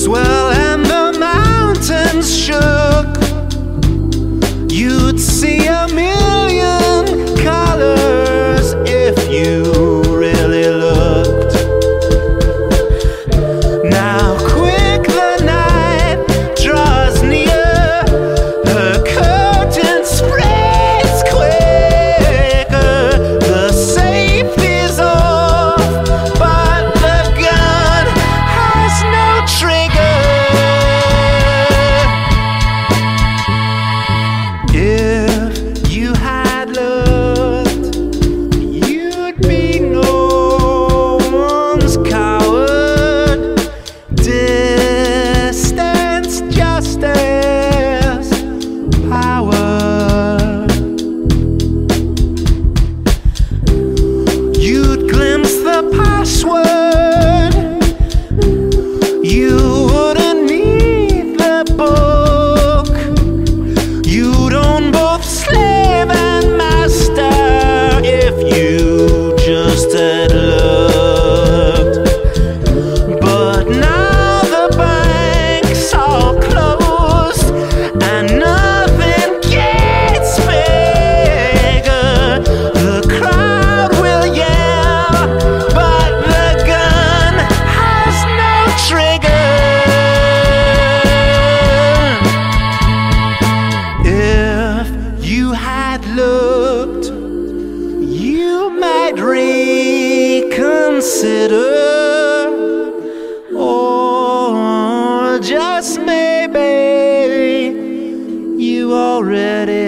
swell and the mountains shook, you'd see a million colors if you really looked. Now quick the night draws near, her curtain spreads quicker, the safety's off, but the gun has no trigger. If you had looked, you'd be no one's coward. Distance, justice, power. You'd glimpse the password. You wouldn't need the book. You'd own both slave and master if you just had looked. But now the banks are closed and nothing gets bigger. The crowd will yell, but the gun has no trigger. If you had looked, you might reconsider, or just maybe you already